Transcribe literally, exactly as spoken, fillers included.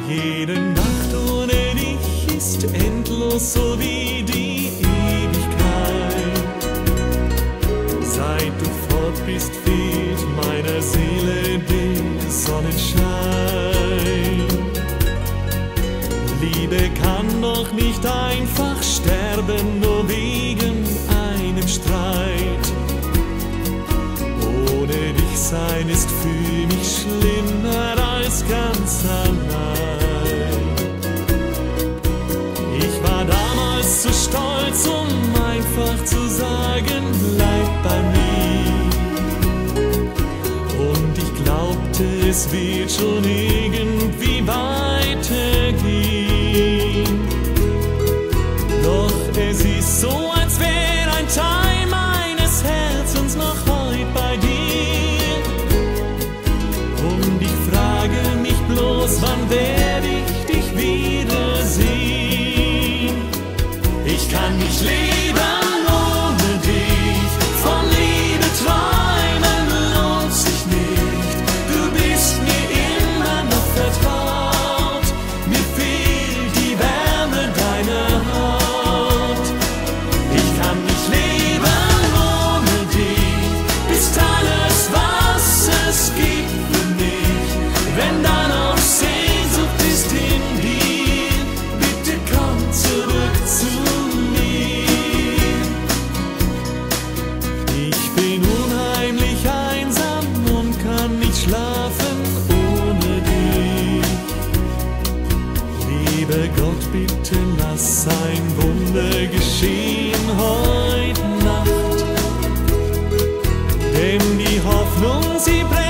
Jede Nacht ohne dich ist endlos, so wie die Ewigkeit. Seit du fort bist, fehlt meiner Seele der Sonnenschein. Liebe kann doch nicht einfach sterben, nur wegen einem Streit. Ohne dich sein ist für mich schlimmer als ganz allein. Ich war damals zu stolz, um einfach zu sagen, bleib bei mir. Und ich glaubte, es wird schon irgendwie weitergehen. Doch es ist so, als wäre ein Teil meines Herzens noch heute bei dir. Und ich frage mich bloß, wann werde ich dich wiedersehen? Ich kann nicht leben ohne dich, von Liebe träumen lohnt sich nicht. Du bist mir immer noch vertraut, mir fehlt die Wärme deiner Haut. Ich kann nicht leben ohne dich, bist alles, was es gibt für mich. Wenn dann auch Sehnsucht ist in dir, bitte komm zurück zu mir. Ich bin unheimlich einsam und kann nicht schlafen ohne dich. Lieber Gott, bitte lass ein Wunder geschehen heut Nacht, denn die Hoffnung, sie brennt